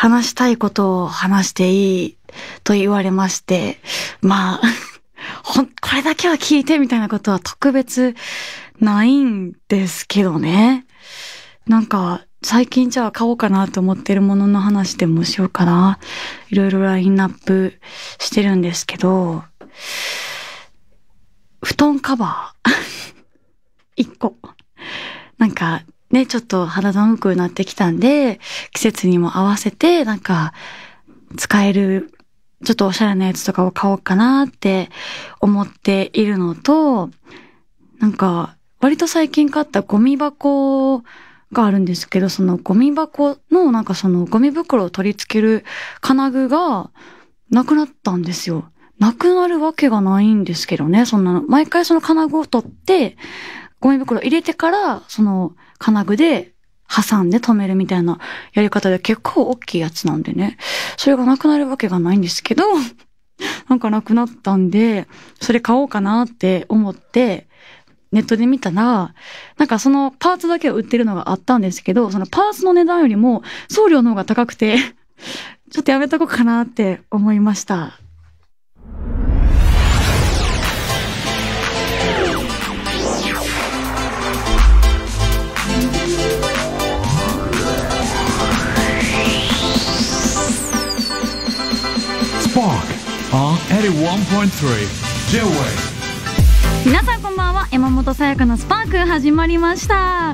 話したいことを話していいと言われまして、まあ、これだけは聞いてみたいなことは特別ないんですけどね。なんか、最近じゃあ買おうかなと思ってるものの話でもしようかな。いろいろラインナップしてるんですけど、布団カバー1個。なんかね、ちょっと肌寒くなってきたんで、季節にも合わせてなんか使えるちょっとおしゃれなやつとかを買おうかなって思っているのと、なんか割と最近買ったゴミ箱があるんですけど、そのゴミ箱のなんかそのゴミ袋を取り付ける金具がなくなったんですよ。なくなるわけがないんですけどね、そんなの。毎回その金具を取って、ゴミ袋入れてから、その金具で挟んで止めるみたいなやり方で結構大きいやつなんでね。それがなくなるわけがないんですけど、なんかなくなったんで、それ買おうかなって思って、ネットで見たら、なんかそのパーツだけを売ってるのがあったんですけど、そのパーツの値段よりも送料の方が高くて、ちょっとやめとこうかなって思いました。皆さんこんばんは。山本さやかのスパーク始まりました。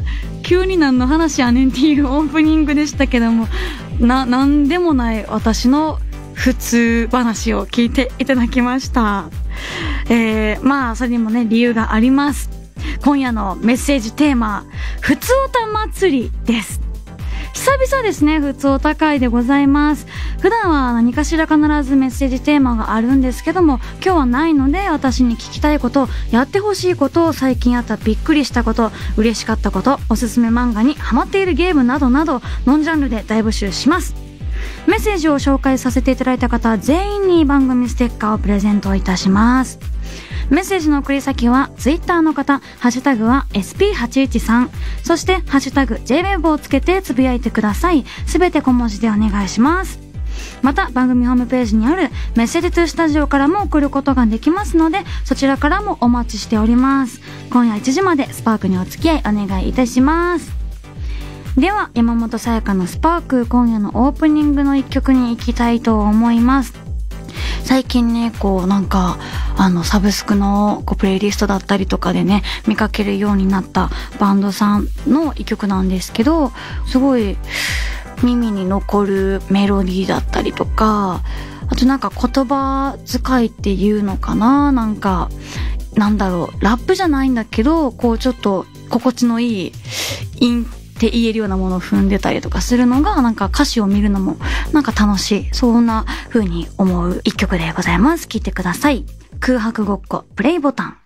急に何の話やねんっていうオープニングでしたけども、なんでもない私の普通話を聞いていただきました。まあそれにもね理由があります。今夜のメッセージテーマ、ふつおた祭りです。久々ですね、ふつおた会でございます。普段は何かしら必ずメッセージテーマがあるんですけども、今日はないので、私に聞きたいこと、やってほしいこと、最近あったびっくりしたこと、嬉しかったこと、おすすめ漫画にハマっているゲームなどなど、ノンジャンルで大募集します。メッセージを紹介させていただいた方全員に番組ステッカーをプレゼントいたします。メッセージの送り先はツイッターの方、ハッシュタグは SP813、そしてハッシュタグ JWEB をつけてつぶやいてください。すべて小文字でお願いします。また番組ホームページにあるメッセージトゥスタジオからも送ることができますので、そちらからもお待ちしております。今夜1時までスパークにお付き合いお願いいたします。では山本さやかのスパーク、今夜のオープニングの一曲に行きたいと思います。最近ね、こうなんかサブスクのプレイリストだったりとかでね見かけるようになったバンドさんの一曲なんですけど、すごい耳に残るメロディーだったりとか、あとなんか言葉遣いっていうのかな、なんかなんだろう、ラップじゃないんだけど、こうちょっと心地のいい韻って言えるようなものを踏んでたりとかするのが、なんか歌詞を見るのもなんか楽しい、そんな風に思う一曲でございます。聴いてください。空白ごっこプレイボタン。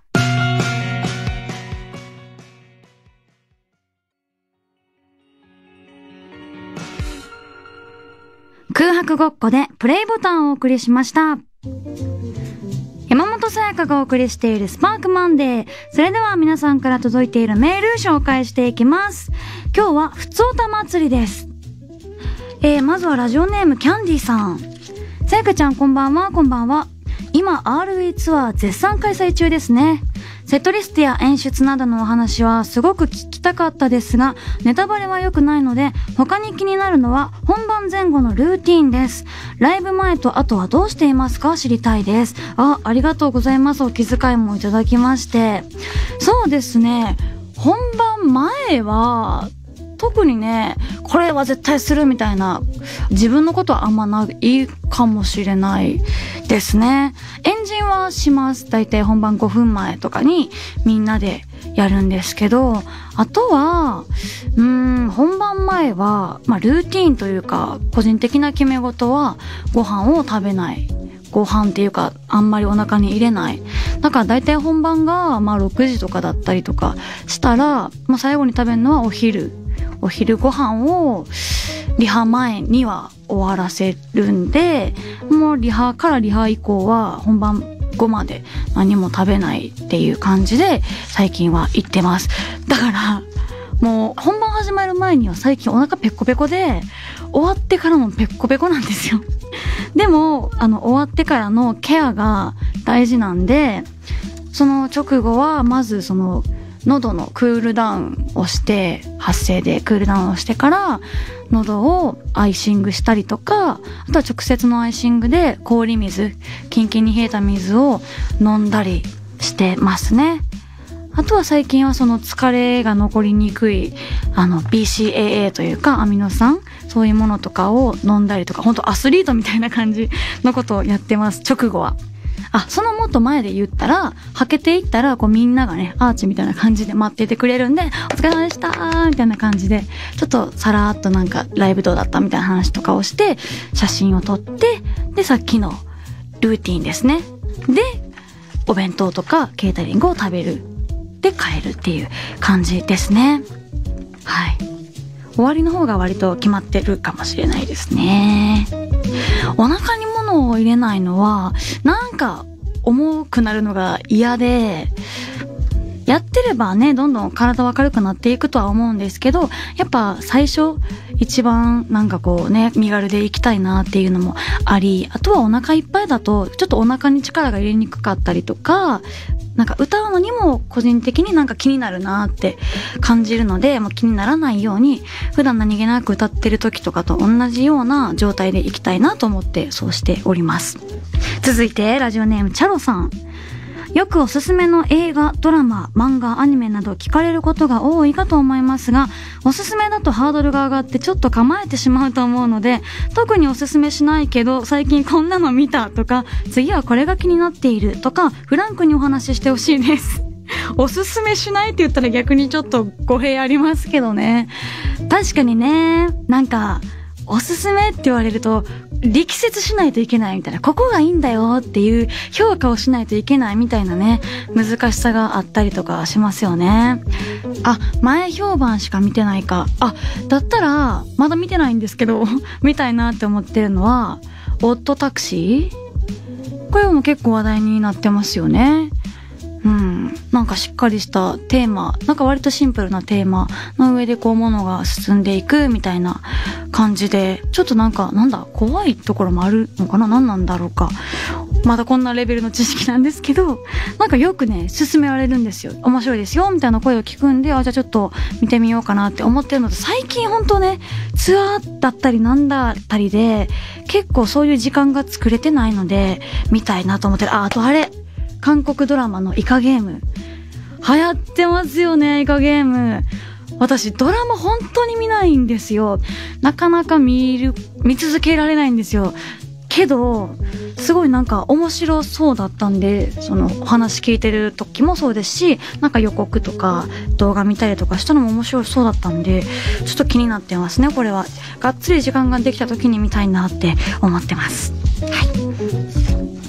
空白ごっこでプレイボタンをお送りしました。山本さやかがお送りしているスパークマンデー。それでは皆さんから届いているメール紹介していきます。今日はふつおた祭りです。まずはラジオネームキャンディさん。さやかちゃんこんばんは。こんばんは。今 RE ツアー絶賛開催中ですね。セットリストや演出などのお話はすごく聞きたかったですが、ネタバレは良くないので、他に気になるのは本番前後のルーティーンです。ライブ前と後はどうしていますか、知りたいです。ありがとうございます。お気遣いもいただきまして。そうですね、本番前は特にね、これは絶対するみたいな自分のことはあんまないかもしれないですね。エンジンはします。だいたい本番5分前とかにみんなでやるんですけど、あとは本番前はルーティーンというか個人的な決め事はご飯を食べない、ご飯っていうかあんまりお腹に入れない。だからだいたい本番が6時とかだったりとかしたら、最後に食べるのはお昼ご飯をリハ前には終わらせるんで、もうリハ以降は本番後まで何も食べないっていう感じで最近は行ってます。だからもう本番始まる前には最近お腹ペコペコで、終わってからもペコペコなんですよ。でも終わってからのケアが大事なんで、その直後はまずその喉のクールダウンをして、発声でクールダウンをしてから喉をアイシングしたりとか、あとは直接のアイシングで氷水、キンキンに冷えた水を飲んだりしてますね。あとは最近はその疲れが残りにくいBCAA というかアミノ酸、そういうものとかを飲んだりとか、本当アスリートみたいな感じのことをやってます、直後は。そのもっと前で言ったら、はけていったらこうみんながね、アーチみたいな感じで待っててくれるんで、お疲れ様でしたーみたいな感じで、ちょっとさらーっとなんかライブどうだったみたいな話とかをして、写真を撮って、でさっきのルーティンですね。でお弁当とかケータリングを食べるで帰るっていう感じですね。はい。終わりの方が割と決まってるかもしれないですね。お腹に物を入れないのはなんか重くなるのが嫌で、やってればね、どんどん体は軽くなっていくとは思うんですけど、やっぱ最初一番なんかこうね、身軽でいきたいなっていうのもあり、あとはお腹いっぱいだとちょっとお腹に力が入れにくかったりとか、なんか歌うのにも個人的になんか気になるなって感じるので、もう気にならないように普段何気なく歌ってる時とかと同じような状態でいきたいなと思ってそうしております。続いてラジオネームチャロさん。よくおすすめの映画、ドラマ、漫画、アニメなど聞かれることが多いかと思いますが、おすすめだとハードルが上がってちょっと構えてしまうと思うので、特におすすめしないけど最近こんなの見たとか、次はこれが気になっているとか、フランクにお話ししてほしいです。おすすめしないって言ったら逆にちょっと語弊ありますけどね。確かにね、なんかおすすめって言われると力説しないといけないみたいな、ここがいいんだよっていう評価をしないといけないみたいなね、難しさがあったりとかしますよね。前評判しか見てないか。だったらまだ見てないんですけど見たいなって思ってるのはオッドタクシー。これも結構話題になってますよね。なんかしっかりしたテーマ、なんか割とシンプルなテーマの上でこう物が進んでいくみたいな感じで、ちょっとなんか怖いところもあるのかな、何なんだろうか。まだこんなレベルの知識なんですけど、なんかよくね勧められるんですよ。面白いですよみたいな声を聞くんで、じゃあちょっと見てみようかなって思ってるのと、最近ほんとねツアーだったりなんだったりで結構そういう時間が作れてないので見たいなと思ってる。あと韓国ドラマのイカゲーム流行ってますよね。イカゲーム、私ドラマ本当に見ないんですよ。なかなか見続けられないんですよ。けどすごいなんか面白そうだったんで、そのお話聞いてる時もそうですし、なんか予告とか動画見たりとかしたのも面白そうだったんで、ちょっと気になってますね。これはがっつり時間ができた時に見たいなって思ってます。はい。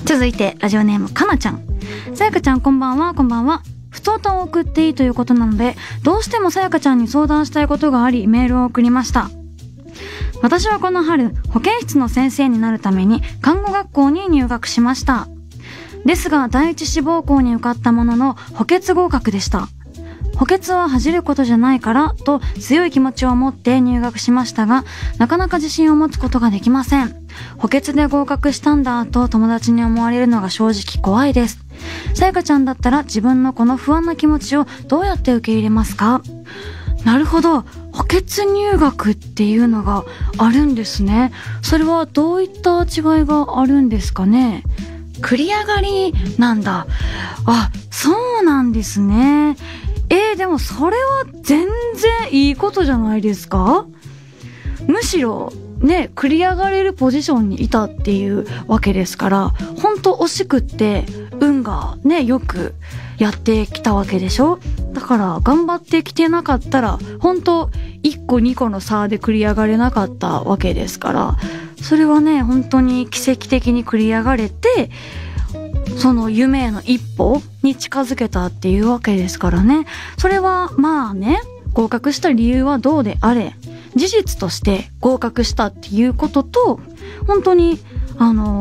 続いてラジオネームかなちゃん。さやかちゃんこんばんは。こんばんは。ふつおたを送っていいということなので、どうしてもさやかちゃんに相談したいことがありメールを送りました。私はこの春保健室の先生になるために看護学校に入学しました。ですが第一志望校に受かったものの補欠合格でした。補欠は恥じることじゃないからと強い気持ちを持って入学しましたが、なかなか自信を持つことができません。補欠で合格したんだと友達に思われるのが正直怖いです。さやかちゃんだったら自分のこの不安な気持ちをどうやって受け入れますか？なるほど。補欠入学っていうのがあるんですね。それはどういった違いがあるんですかね？繰り上がりなんだ。そうなんですね。でもそれは全然いいことじゃないですか？むしろね、繰り上がれるポジションにいたっていうわけですから、本当惜しくって運がね、よくやってきたわけでしょ。だから頑張ってきてなかったら本当1個2個の差で繰り上がれなかったわけですから、それはね本当に奇跡的に繰り上がれて、その夢への一歩に近づけたっていうわけですからね。それはまあね、合格した理由はどうであれ、事実として合格したっていうことと、本当に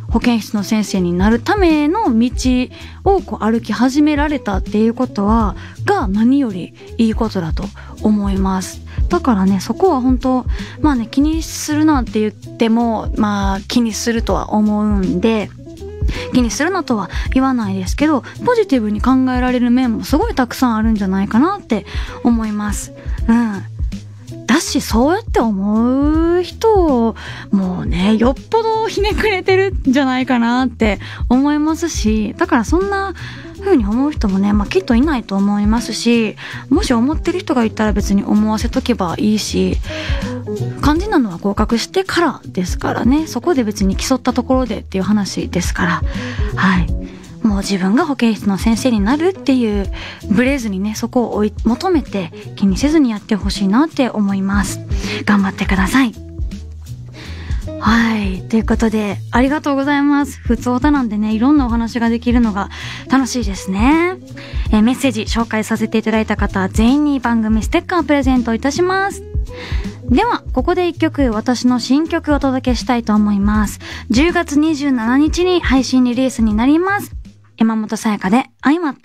保健室の先生になるための道をこう歩き始められたっていうことが何よりいいことだと思います。だからね、そこは本当まあね、気にするなって言ってもまあ気にするとは思うんで、気にするなとは言わないですけど、ポジティブに考えられる面もすごいたくさんあるんじゃないかなって思います。だし、そうやって思う人もうね、よっぽどひねくれてるんじゃないかなって思いますし、だからそんな風に思う人もね、まあきっといないと思いますし、もし思ってる人がいたら別に思わせとけばいいし、肝心なのは合格してからですからね、そこで別に競ったところでっていう話ですから、はい。もう自分が保健室の先生になるっていうブレずにね、そこを求めて気にせずにやってほしいなって思います。頑張ってください。はい。ということで、ありがとうございます。ふつおたなんでね、いろんなお話ができるのが楽しいですね。メッセージ紹介させていただいた方全員に番組ステッカープレゼントいたします。では、ここで一曲、私の新曲をお届けしたいと思います。10月27日に配信リリースになります。山本彩で相まって。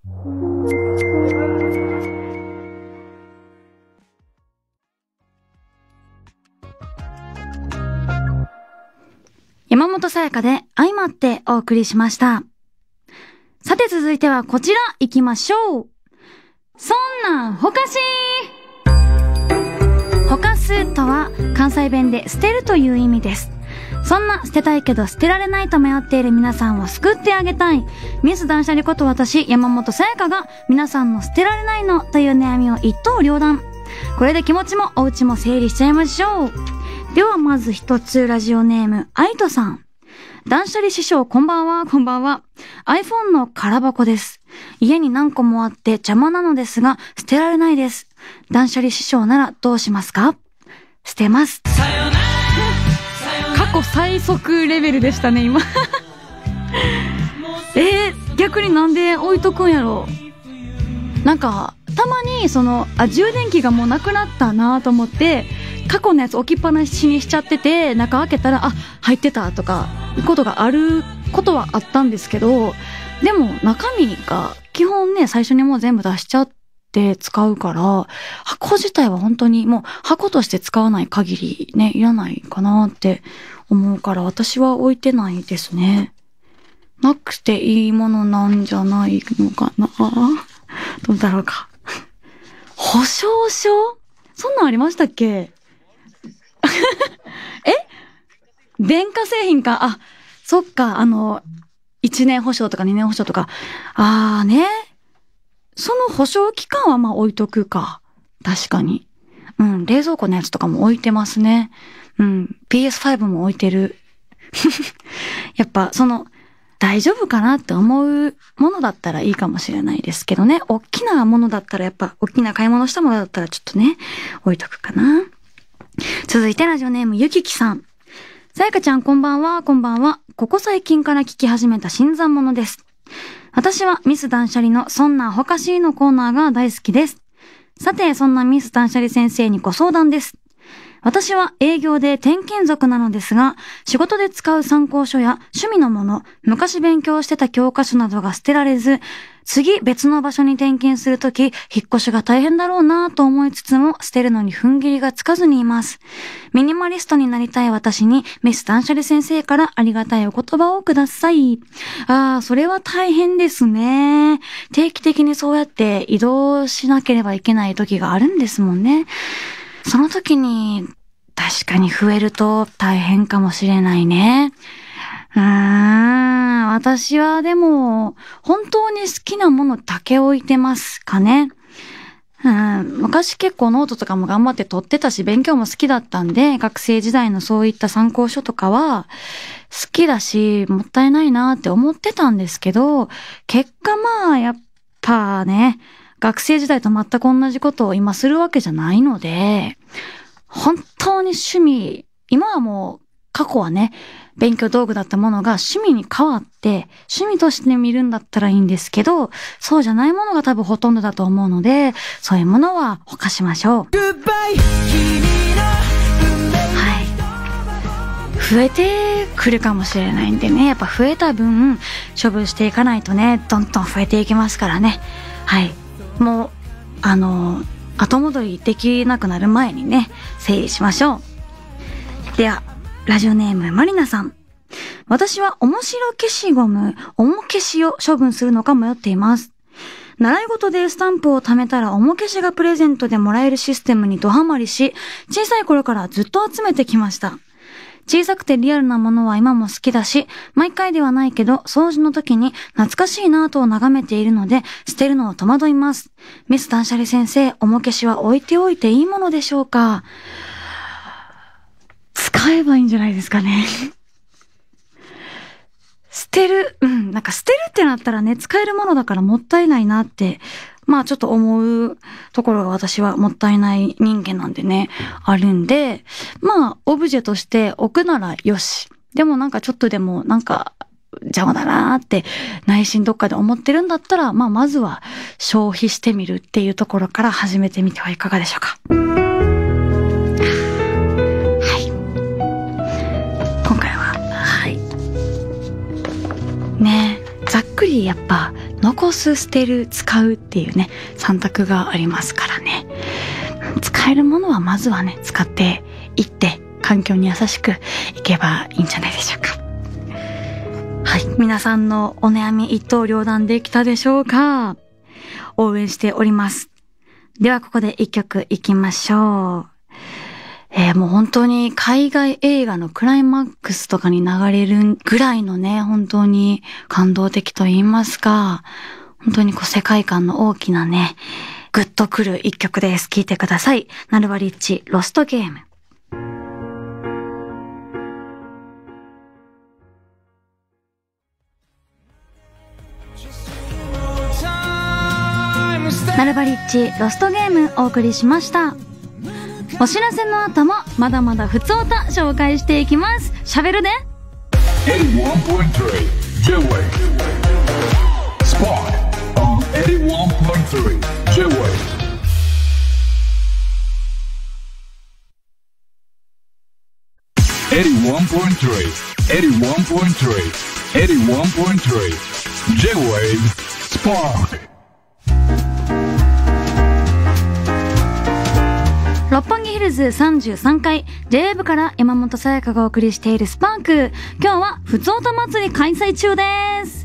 山本彩で相まってお送りしました。さて続いてはこちら行きましょう。そんなんほかしほかすとは関西弁で捨てるという意味です。そんな捨てたいけど捨てられないと迷っている皆さんを救ってあげたいミス断捨離こと私山本彩が皆さんの捨てられないのという悩みを一刀両断。これで気持ちもお家も整理しちゃいましょう。ではまず一つ、ラジオネームあいとさん。断捨離師匠こんばんは。こんばんは。 iPhone の空箱です。家に何個もあって邪魔なのですが捨てられないです。断捨離師匠ならどうしますか？捨てます。過去最速レベルでしたね今逆になんで置いとくんやろ。なんかたまに充電器がもうなくなったなと思って過去のやつ置きっぱなしにしちゃってて、中開けたら入ってたとかいうことがあることはあったんですけど、でも中身が基本ね、最初にもう全部出しちゃって使うから、箱自体は本当にもう箱として使わない限りね、いらないかなって思うから私は置いてないですね。なくていいものなんじゃないのかなどうだろうか保証書そんなんありましたっけ電化製品か。そっか、1年保証とか2年保証とか。ね。その保証期間はまあ置いとくか。確かに。冷蔵庫のやつとかも置いてますね。PS5 も置いてる。やっぱ大丈夫かなって思うものだったらいいかもしれないですけどね。大きなものだったら大きな買い物したものだったらちょっとね、置いとくかな。続いてラジオネームゆききさん。さやかちゃんこんばんは。こんばんは。ここ最近から聞き始めた新参者です。私はミス断捨離のそんなほかしいのコーナーが大好きです。さて、そんなミス断捨離先生にご相談です。私は営業で転勤族なのですが、仕事で使う参考書や趣味のもの、昔勉強してた教科書などが捨てられず、次別の場所に転勤するとき、引っ越しが大変だろうなぁと思いつつも、捨てるのに踏ん切りがつかずにいます。ミニマリストになりたい私に、ミス断捨離先生からありがたいお言葉をください。それは大変ですね。定期的にそうやって移動しなければいけない時があるんですもんね。その時に、確かに増えると大変かもしれないね。私はでも、本当に好きなものだけ置いてますかね。昔結構ノートとかも頑張って取ってたし、勉強も好きだったんで、学生時代のそういった参考書とかは好きだし、もったいないなって思ってたんですけど、結果やっぱね、学生時代と全く同じことを今するわけじゃないので、本当に趣味、今はもう過去はね、勉強道具だったものが趣味に変わって、趣味として見るんだったらいいんですけど、そうじゃないものが多分ほとんどだと思うので、そういうものはほかしましょう。はい。増えて来るかもしれないんでね、やっぱ増えた分処分していかないとね、どんどん増えていきますからね。はい、もう後戻りできなくなる前にね、整理しましょう。ではラジオネームマリナさん。私は面白消しゴム、重消しを処分するのか迷っています。習い事でスタンプを貯めたら重消しがプレゼントでもらえるシステムにドハマりし、小さい頃からずっと集めてきました。小さくてリアルなものは今も好きだし、毎回ではないけど、掃除の時に懐かしいなぁと眺めているので、捨てるのを戸惑います。ミス断捨離先生、重消しは置いておいていいものでしょうか？使えばいいんじゃないですかね。捨てる、なんか捨てるってなったらね、使えるものだからもったいないなって、まあちょっと思うところが私はもったいない人間なんでね、あるんで、まあオブジェとして置くならよし。でもなんかちょっとでもなんか邪魔だなーって内心どっかで思ってるんだったら、まあまずは消費してみるっていうところから始めてみてはいかがでしょうか。ねえ、ざっくりやっぱ残す、捨てる、使うっていうね3択がありますからね。使えるものはまずはね使っていって環境に優しくいけばいいんじゃないでしょうか。はい、皆さんのお悩み一刀両断できたでしょうか。応援しております。ではここで一曲いきましょう。もう本当に海外映画のクライマックスとかに流れるぐらいのね、本当に感動的と言いますか、本当にこう世界観の大きなね、グッとくる一曲です。聴いてください。ナルバリッチ、ロストゲーム。ナルバリッチ、ロストゲームお送りしました。お知らせの後もまだまだふつおた紹介していきます。喋るで 81.3 J-Wave Spark on 81.3 J-Wave 81.3 J-Wave Spark。 六本木ヒルズ33階 J-Wave から山本さやかがお送りしているスパーク。今日はふつおた祭り開催中です。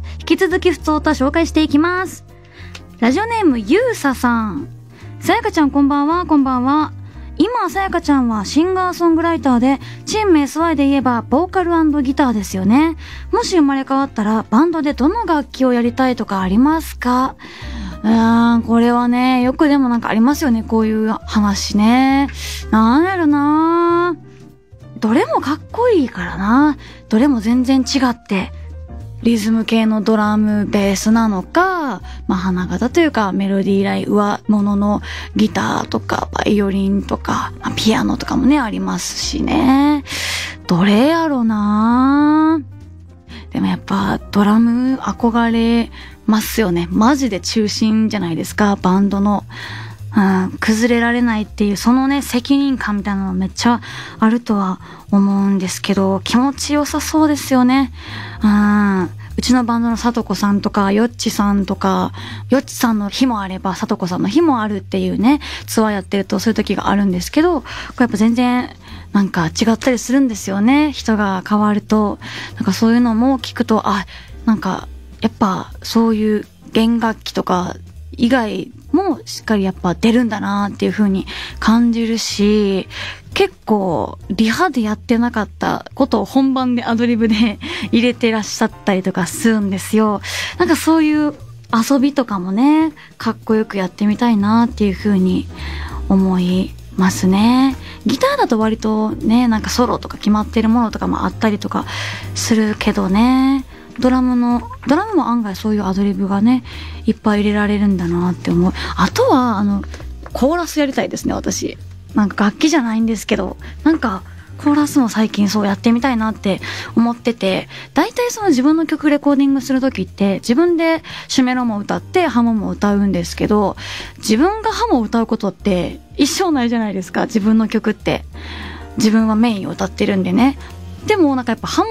引き続きふつおた紹介していきます。ラジオネームゆうささん。さやかちゃんこんばんは。こんばんは。今さやかちゃんはシンガーソングライターで、チーム SY で言えばボーカル&ギターですよね。もし生まれ変わったらバンドでどの楽器をやりたいとかありますか？これはね、よくでもなんかありますよね、こういう話ね。なんやろな。どれもかっこいいからな。どれも全然違って、リズム系のドラムベースなのか、まあ花形というかメロディーライン上物のギターとかバイオリンとか、まあ、ピアノとかもねありますしね。どれやろな。でもやっぱドラム憧れますよね。マジで中心じゃないですか、バンドの。崩れられないっていうそのね責任感みたいなのめっちゃあるとは思うんですけど、気持ちよさそうですよね。うちのバンドのさとこさんとかよっちさんとか、よっちさんの日もあればさとこさんの日もあるっていうねツアーやってるとそういう時があるんですけど、これやっぱ全然なんか違ったりするんですよね。人が変わるとなんかそういうのも聞くと、なんかやっぱそういう弦楽器とか以外もしっかりやっぱ出るんだなっていう風に感じるし、結構リハでやってなかったことを本番でアドリブで入れてらっしゃったりとかするんですよ。なんかそういう遊びとかもねかっこよくやってみたいなっていう風に思いますね。ギターだと割とねなんかソロとか決まってるものとかもあったりとかするけどね、ドラムも案外そういうアドリブがねいっぱい入れられるんだなって思う。あとはコーラスやりたいですね。私なんか楽器じゃないんですけど、なんかコーラスも最近そうやってみたいなって思ってて、大体その自分の曲レコーディングする時って自分でシュメロも歌ってハモも歌うんですけど、自分がハモを歌うことって一生ないじゃないですか。自分の曲って自分はメインを歌ってるんでね。でもなんかやっぱハモっ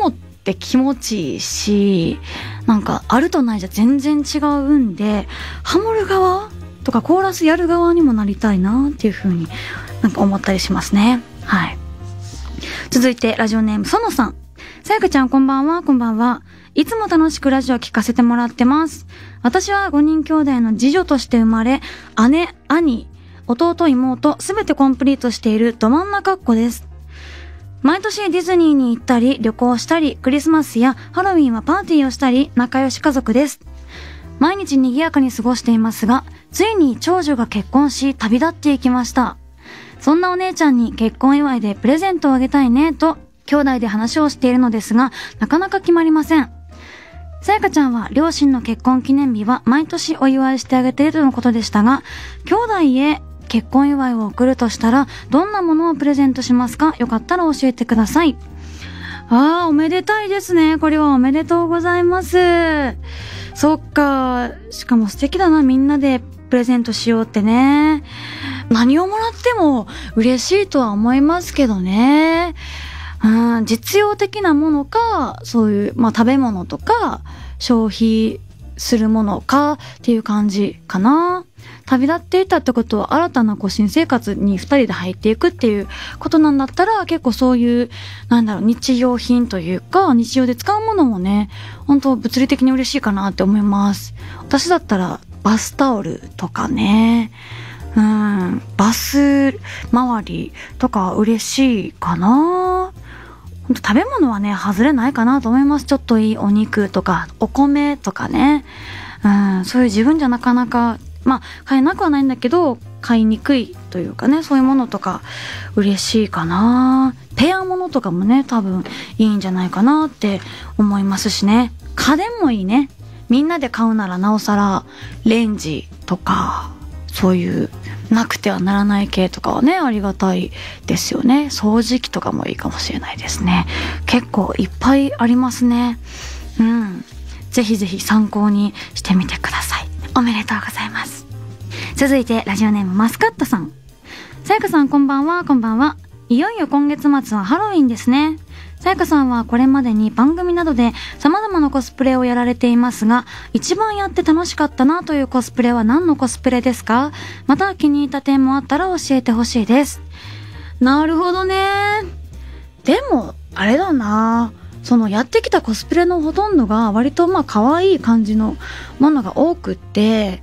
って気持ちいいし、なんかあるとないじゃ全然違うんで、ハモる側とかコーラスやる側にもなりたいなっていう風になんか思ったりしますね。はい。続いてラジオネームそのさん。さやかちゃんこんばんは。こんばんは。いつも楽しくラジオ聞かせてもらってます。私は5人兄弟の次女として生まれ、姉、兄、弟、妹、すべてコンプリートしているど真ん中っ子です。毎年ディズニーに行ったり、旅行したり、クリスマスやハロウィンはパーティーをしたり、仲良し家族です。毎日賑やかに過ごしていますが、ついに長女が結婚し、旅立っていきました。そんなお姉ちゃんに結婚祝いでプレゼントをあげたいね、と、兄弟で話をしているのですが、なかなか決まりません。さやかちゃんは両親の結婚記念日は毎年お祝いしてあげているとのことでしたが、兄弟へ結婚祝いを贈るとしたらどんなものをプレゼントしますか？よかったら教えてください。おめでたいですね。これはおめでとうございます。そっか。しかも素敵だな。みんなでプレゼントしようってね。何をもらっても嬉しいとは思いますけどね。実用的なものか、そういう、食べ物とか、消費するものかっていう感じかな。旅立っていたってことは新たな新生活に2人で入っていくっていうことなんだったら、結構そういう、日用品というか、日常で使うものもね、本当物理的に嬉しいかなって思います。私だったら、バスタオルとかね、バス周りとか嬉しいかな。食べ物はね、外れないかなと思います。ちょっといいお肉とか、お米とかね。そういう自分じゃなかなか、買えなくはないんだけど、買いにくいというかね、そういうものとか嬉しいかな。ペアものとかもね、多分いいんじゃないかなって思いますしね。家電もいいね。みんなで買うならなおさら、レンジとか、そういう、なくてはならない系とかはね、ありがたいですよね。掃除機とかもいいかもしれないですね。結構いっぱいありますね。ぜひぜひ参考にしてみてください。おめでとうございます。続いてラジオネームマスカットさん。さやかさんこんばんは。こんばんは。いよいよ今月末はハロウィンですね。さやかさんはこれまでに番組などで様々なコスプレをやられていますが、一番やって楽しかったなというコスプレは何のコスプレですか？また気に入った点もあったら教えてほしいです。なるほどね。でも、あれだな。やってきたコスプレのほとんどが割と可愛い感じのものが多くって、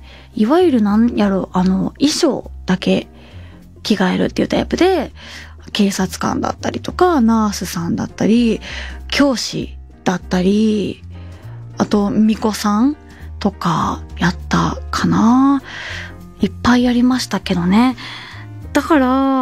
いわゆる衣装だけ着替えるっていうタイプで、警察官だったりとか、ナースさんだったり、教師だったり、あと、巫女さんとかやったかな。いっぱいやりましたけどね。だから、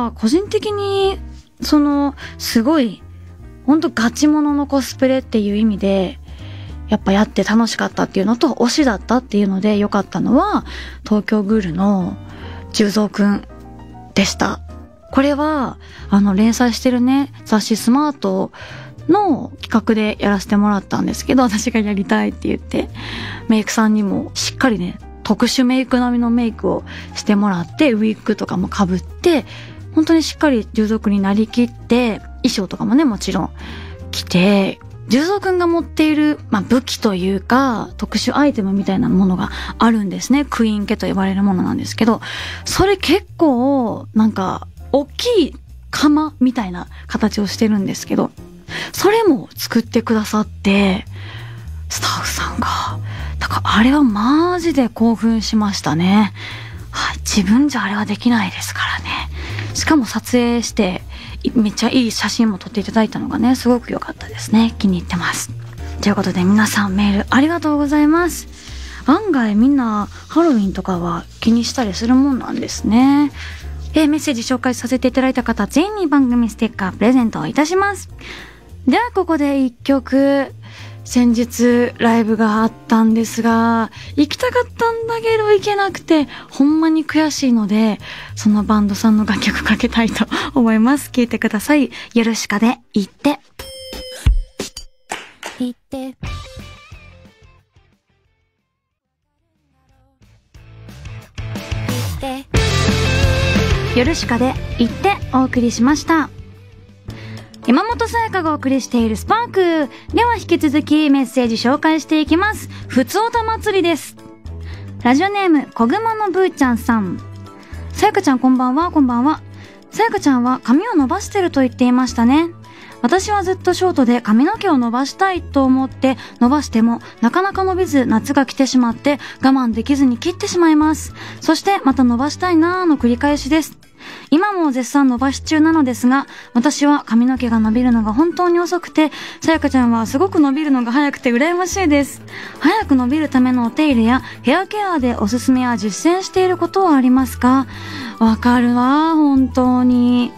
個人的に、すごい、ほんとガチモノのコスプレっていう意味で、やっぱやって楽しかったっていうのと、推しだったっていうので良かったのは、東京グールの十三くんでした。これは、連載してるね、雑誌スマートの企画でやらせてもらったんですけど、私がやりたいって言って、メイクさんにもしっかりね、特殊メイク並みのメイクをしてもらって、ウィッグとかも被って、本当にしっかり従属になりきって、衣装とかもね、もちろん着て、従属くんが持っている、武器というか、特殊アイテムみたいなものがあるんですね。クイーン家と呼ばれるものなんですけど、それ結構、大きい釜みたいな形をしてるんですけど、それも作ってくださって、スタッフさんが。だからあれはマジで興奮しましたね。はい、自分じゃあれはできないですからね。しかも撮影して、めっちゃいい写真も撮っていただいたのがね、すごく良かったですね。気に入ってます。ということで皆さんメールありがとうございます。案外みんなハロウィンとかは気にしたりするもんなんですね。メッセージ紹介させていただいた方全員に番組ステッカープレゼントをいたします。ではここで一曲、先日ライブがあったんですが、行きたかったんだけど行けなくてほんまに悔しいので、そのバンドさんの楽曲かけたいと思います。聴いてください。ヨルシカで行って行ってヨルシカで行ってお送りしました。 山本さやかがお送りしているスパークでは、引き続きメッセージ紹介していきます。ふつおた祭りです。ラジオネーム小熊のぶーちゃんさん。さやかちゃんこんばんは。こんばんは。さやかちゃんは髪を伸ばしてると言っていましたね。私はずっとショートで髪の毛を伸ばしたいと思って伸ばしてもなかなか伸びず、夏が来てしまって我慢できずに切ってしまいます。そしてまた伸ばしたいなーの繰り返しです。今も絶賛伸ばし中なのですが、私は髪の毛が伸びるのが本当に遅くて、さやかちゃんはすごく伸びるのが早くて羨ましいです。早く伸びるためのお手入れやヘアケアでおすすめや実践していることはありますか？わかるわ、本当に。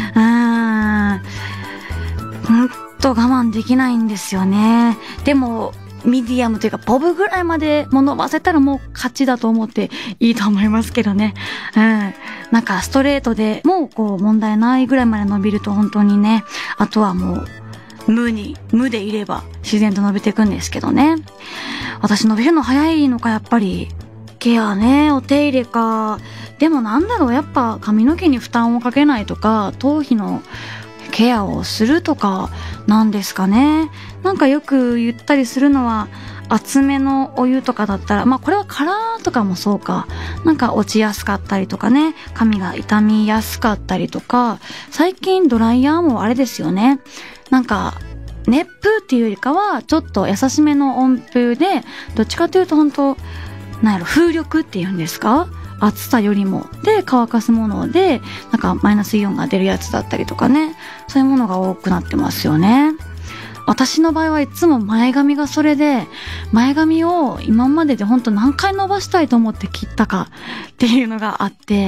ほんと我慢できないんですよね。でもミディアムというかボブぐらいまでも伸ばせたらもう勝ちだと思っていいと思いますけどね。なんかストレートでもうこう問題ないぐらいまで伸びると本当にね、あとはもう無でいれば自然と伸びていくんですけどね。私伸びるの早いのか、やっぱりケアね、お手入れか。でもなんだろう、やっぱ髪の毛に負担をかけないとか、頭皮のケアをするとかなんですかね。なんかよく言ったりするのは、厚めのお湯とかだったら、まあこれはカラーとかもそうか、なんか落ちやすかったりとかね、髪が傷みやすかったりとか、最近ドライヤーもあれですよね、なんか熱風っていうよりかはちょっと優しめの温風で、どっちかというと本当なんやろ、風力っていうんですか、暑さよりもで乾かすもので、なんかマイナスイオンが出るやつだったりとかね、そういうものが多くなってますよね。私の場合はいつも前髪がそれで、前髪を今までで本当何回伸ばしたいと思って切ったかっていうのがあって、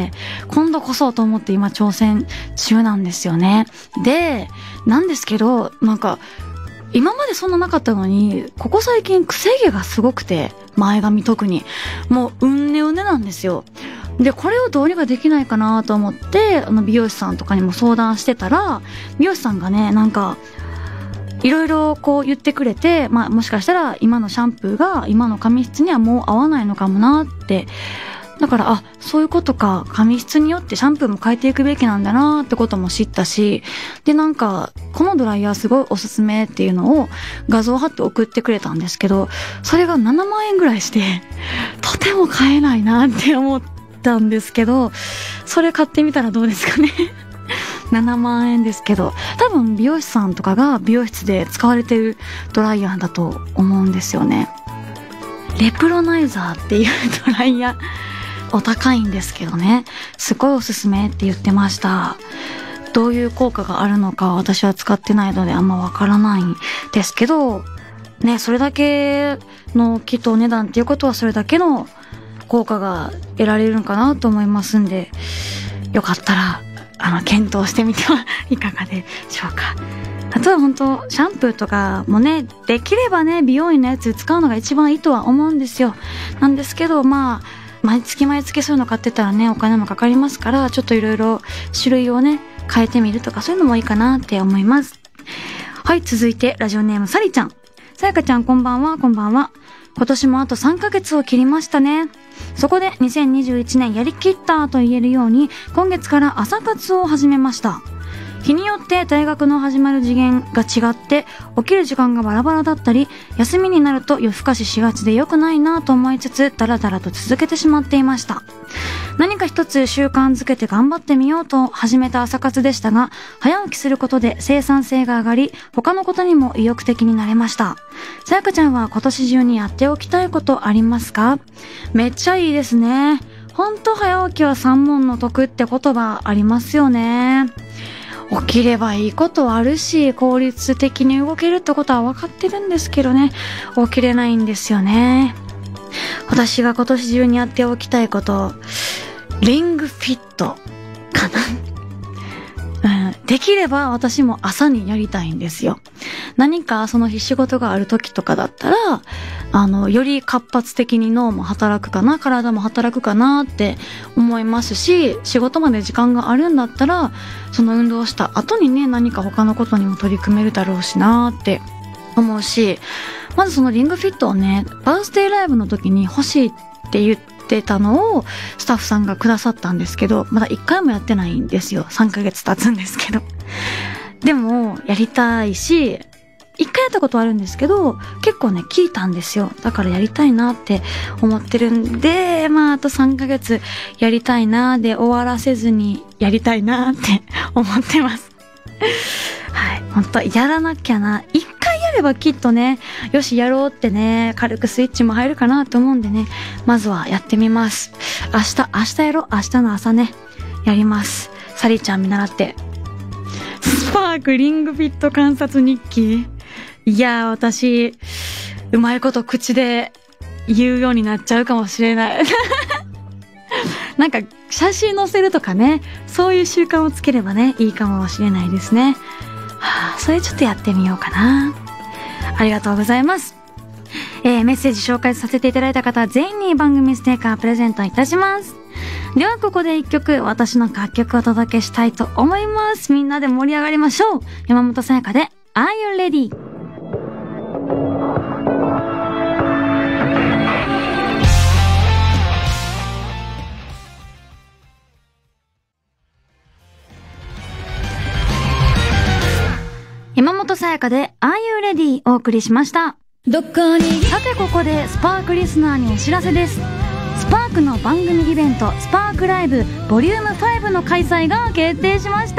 今度こそと思って今挑戦中なんですよね。で、なんですけど、なんか今までそんななかったのに、ここ最近癖毛がすごくて、前髪特にもううんねうねなんですよ。でこれをどうにかできないかなと思って、美容師さんとかにも相談してたら、美容師さんがね、なんかいろいろこう言ってくれて、まあもしかしたら今のシャンプーが今の髪質にはもう合わないのかもなって。だから、そういうことか、髪質によってシャンプーも変えていくべきなんだなってことも知ったし、でなんかこのドライヤーすごいおすすめっていうのを画像貼って送ってくれたんですけど、それが7万円ぐらいしてとても買えないなって思ったんですけど、それ買ってみたらどうですかね。7万円ですけど、多分美容師さんとかが美容室で使われてるドライヤーだと思うんですよね。レプロナイザーっていうドライヤーお高いんですけどね、すごいおすすめって言ってました。どういう効果があるのか私は使ってないのであんまわからないんですけどね、それだけのきっとお値段っていうことはそれだけの効果が得られるのかなと思いますんで、よかったら検討してみてはいかがでしょうか。あとは本当シャンプーとかもね、できればね美容院のやつ使うのが一番いいとは思うんですよ。なんですけど、まあ毎月そういうの買ってたらね、お金もかかりますから、ちょっといろいろ種類をね変えてみるとか、そういうのもいいかなって思います。はい、続いてラジオネームさりちゃん。さやかちゃんこんばんは。こんばんは。今年もあと3ヶ月を切りましたね。そこで2021年やりきったと言えるように、今月から朝活を始めました。日によって大学の始まる次元が違って起きる時間がバラバラだったり、休みになると夜更かししがちで良くないなと思いつつ、ダラダラと続けてしまっていました。何か一つ習慣づけて頑張ってみようと始めた朝活でしたが、早起きすることで生産性が上がり、他のことにも意欲的になれました。さやかちゃんは今年中にやっておきたいことありますか？めっちゃいいですね。ほんと早起きは三問の得って言葉ありますよね。起きればいいことはあるし、効率的に動けるってことは分かってるんですけどね、起きれないんですよね。私が今年中にやっておきたいこと、リングフィットかな。できれば私も朝にやりたいんですよ。何かその日仕事がある時とかだったら、より活発的に脳も働くかな、体も働くかなって思いますし、仕事まで時間があるんだったら、その運動をした後にね、何か他のことにも取り組めるだろうしなって思うし、まずそのリングフィットをね、バースデーライブの時に欲しいって言ってたのをスタッフさんがくださったんですけど、まだ1回もやってないんですよ。3ヶ月経つんですけど。 でも、やりたいし、一回やったことあるんですけど、結構ね、聞いたんですよ。だからやりたいなって思ってるんで、あと3ヶ月やりたいなで終わらせずにやりたいなって思ってます。はい。本当やらなきゃな。一回やればきっとね、よし、やろうってね、軽くスイッチも入るかなと思うんでね、まずはやってみます。明日やろう。明日の朝ね、やります。サリちゃん見習って。スパークリングフィット観察日記。いやー、私、うまいこと口で言うようになっちゃうかもしれない。なんか、写真載せるとかね、そういう習慣をつければね、いいかもしれないですね。それちょっとやってみようかな。ありがとうございます。メッセージ紹介させていただいた方、全員に番組ステッカープレゼントいたします。ではここで一曲、私の楽曲をお届けしたいと思います。みんなで盛り上がりましょう。山本さやかで、Are You Ready?山本さやかで Are You Ready? お送りしました。さてここでスパークリスナーにお知らせです。スパークの番組イベントスパークライブボリューム5の開催が決定しました。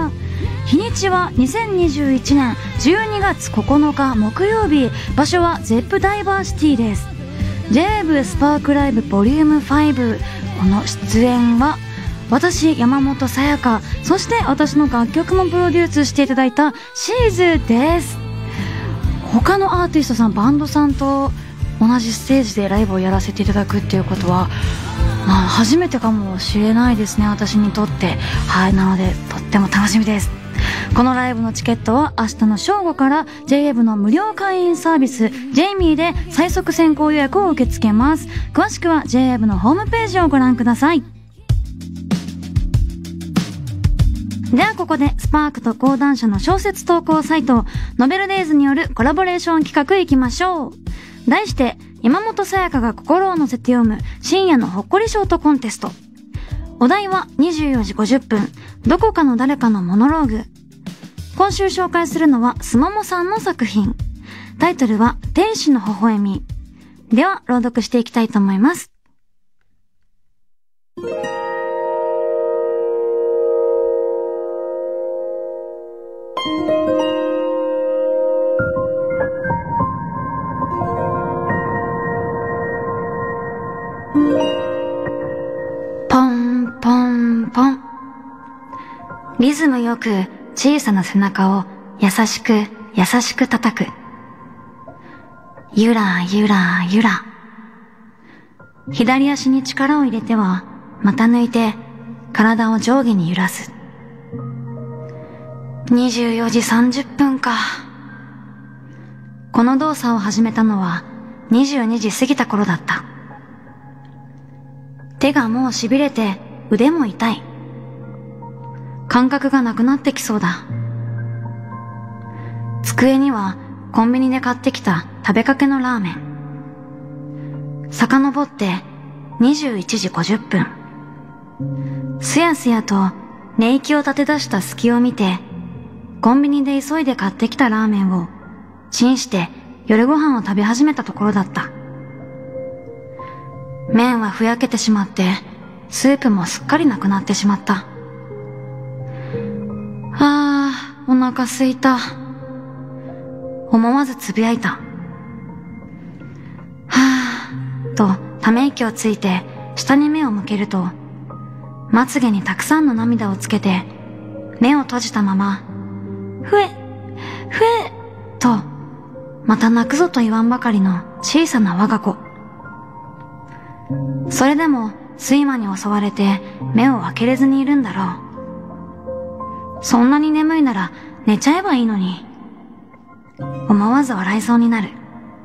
日にちは2021年12月9日木曜日、場所はゼップダイバーシティです。 J-WAVE スパークライブボリューム5、この出演は私山本さやか、そして私の楽曲もプロデュースしていただいたシーズです。他のアーティストさん、バンドさんと同じステージでライブをやらせていただくっていうことは、初めてかもしれないですね、私にとって。はい、なのでとっても楽しみです。このライブのチケットは明日の正午から J-WAVE の無料会員サービス JME で最速先行予約を受け付けます。詳しくは J-WAVE のホームページをご覧ください。ではここでスパークと講談社の小説投稿サイトノベルデイズによるコラボレーション企画いきましょう。題して山本さやかが心を乗せて読む深夜のほっこりショートコンテスト。お題は24時50分どこかの誰かのモノローグ。今週紹介するのはすももさんの作品。タイトルは天使の微笑み。では朗読していきたいと思います。ポンポンポン。リズムよく小さな背中を優しく優しく叩く。ゆらゆらゆら。左足に力を入れてはまた抜いて体を上下に揺らす。24時30分か。この動作を始めたのは22時過ぎた頃だった。手がもう痺れて腕も痛い。感覚がなくなってきそうだ。机にはコンビニで買ってきた食べかけのラーメン。遡って21時50分。すやすやと寝息を立て出した隙を見て、コンビニで急いで買ってきたラーメンをチンして夜ご飯を食べ始めたところだった。麺はふやけてしまって、スープもすっかりなくなってしまった。お腹すいた。思わずつぶやいた。とため息をついて下に目を向けると、まつげにたくさんの涙をつけて目を閉じたまま、ふえとまた泣くぞと言わんばかりの小さな我が子。それでも睡魔に襲われて目を開けれずにいるんだろう。そんなに眠いなら寝ちゃえばいいのに。思わず笑いそうになる。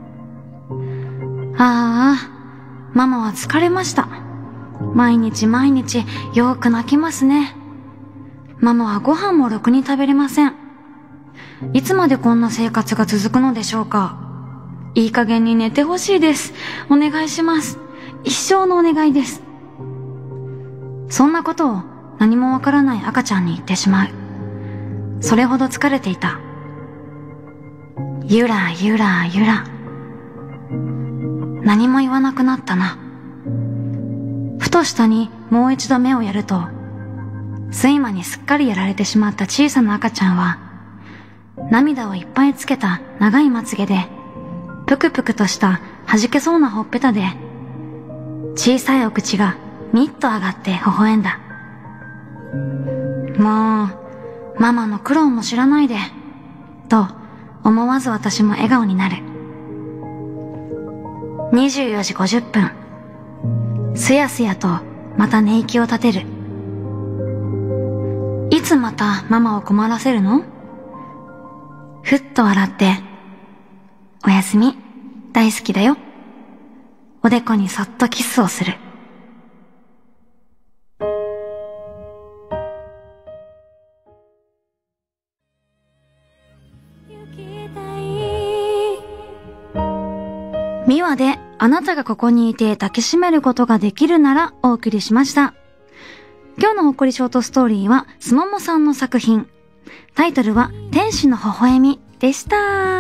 ママは疲れました。毎日毎日よーく泣きますね。ママはご飯もろくに食べれません。いつまでこんな生活が続くのでしょうか。いい加減に寝てほしいです。お願いします。一生のお願いです。そんなことを何もわからない赤ちゃんに言ってしまう。 それほど疲れていた。ゆらゆらゆら。何も言わなくなったな。ふと下にもう一度目をやると、睡魔にすっかりやられてしまった小さな赤ちゃんは、涙をいっぱいつけた長いまつげで、ぷくぷくとした弾けそうなほっぺたで、小さいお口がみっと上がって微笑んだ。もう、ママの苦労も知らないで、と思わず私も笑顔になる。24時50分。すやすやとまた寝息を立てる。いつまたママを困らせるの？ふっと笑って、おやすみ、大好きだよ。おでこにそっとキスをする。ミワであなたがここにいて抱きしめることができるならお送りしました。今日のほっこりショートストーリーはすももさんの作品。タイトルは天使の微笑みでした。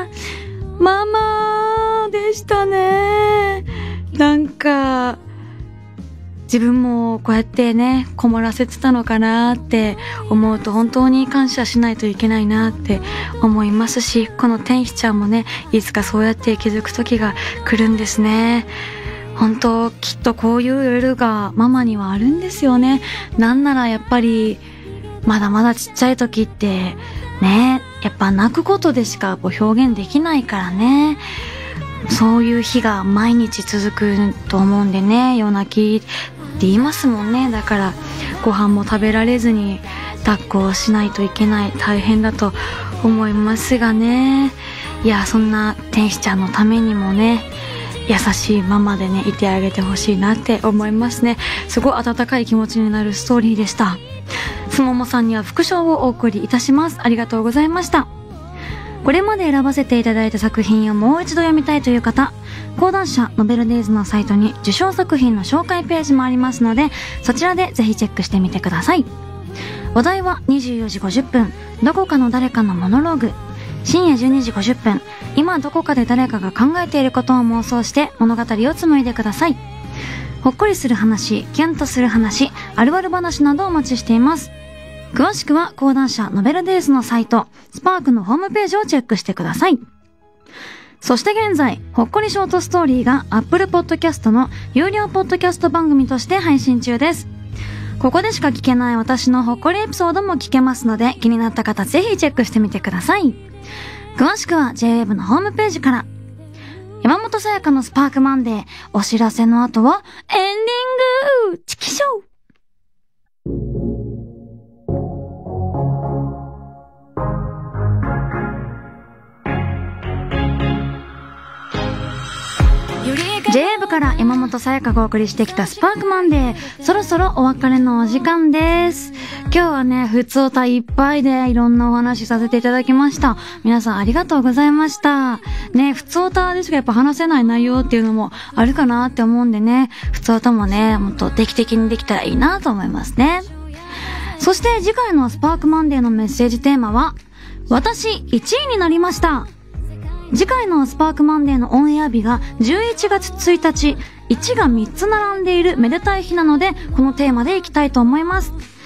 ママでしたね。なんか自分もこうやってねこもらせてたのかなって思うと本当に感謝しないといけないなって思いますし、この天使ちゃんもねいつかそうやって気づく時が来るんですね。本当きっとこういう夜がママにはあるんですよね。なんならやっぱりまだまだちっちゃい時ってね、やっぱ泣くことでしか表現できないからね。そういう日が毎日続くと思うんでね、夜泣きって言いますもんね。だからご飯も食べられずに抱っこをしないといけない、大変だと思いますがね。いや、そんな天使ちゃんのためにもね、優しいママでねいてあげてほしいなって思いますね。すごい温かい気持ちになるストーリーでした。すももさんには副賞をお送りいたします。ありがとうございました。これまで選ばせていただいた作品をもう一度読みたいという方、講談社ノベルデイズのサイトに受賞作品の紹介ページもありますので、そちらでぜひチェックしてみてください。お題は24時50分、どこかの誰かのモノローグ。深夜12時50分、今どこかで誰かが考えていることを妄想して物語を紡いでください。ほっこりする話、キュンとする話、あるある話などをお待ちしています。詳しくは講談社ノベルデイズのサイト、スパークのホームページをチェックしてください。そして現在、ほっこりショートストーリーが Apple Podcast の有料ポッドキャスト番組として配信中です。ここでしか聞けない私のほっこりエピソードも聞けますので、気になった方ぜひチェックしてみてください。詳しくは JWAVE のホームページから。山本さやかのスパークマンデー、お知らせの後はエンディングチキショー。JWAVE から山本さやかがお送りしてきたスパークマンデー、そろそろお別れのお時間です。今日はね、ふつおたいっぱいでいろんなお話させていただきました。皆さんありがとうございました。ね、ふつおたでしかやっぱ話せない内容っていうのもあるかなって思うんでね、ふつおたもね、もっと定期的にできたらいいなと思いますね。そして次回のスパークマンデーのメッセージテーマは、私1位になりました。次回のスパークマンデーのオンエア日が11月1日、1が3つ並んでいるめでたい日なので、このテーマでいきたいと思います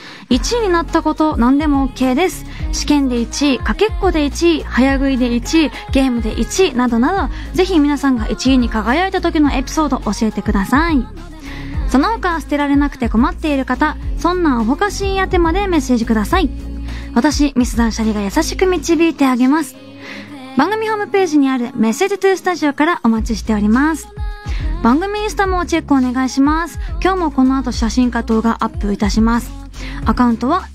。1位になったこと何でも OK です。試験で1位、かけっこで1位、早食いで1位、ゲームで1位などなど、ぜひ皆さんが1位に輝いた時のエピソード教えてください。その他捨てられなくて困っている方、そんなんおほかしい宛てまでメッセージください。私、ミスダンシャリが優しく導いてあげます。番組ホームページにあるメッセージトゥースタジオからお待ちしております。番組インスタもチェックお願いします。今日もこの後写真か動画アップいたします。アカウントは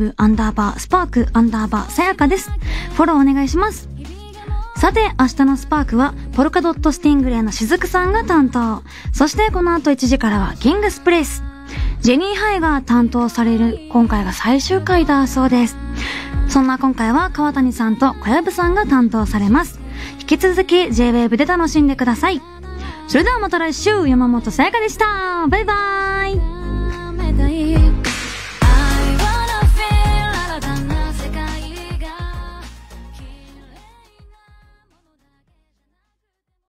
JWAVE_SPARK_ さやかです。フォローお願いします。さて、明日のスパークはポルカドットスティングレイのしずくさんが担当。そしてこの後1時からはキングスプレイス。ジェニーハイが担当される今回が最終回だそうです。そんな今回は川谷さんと小籔さんが担当されます。引き続き JWAVE で楽しんでください。それではまた来週、山本さやかでした。バイバーイ。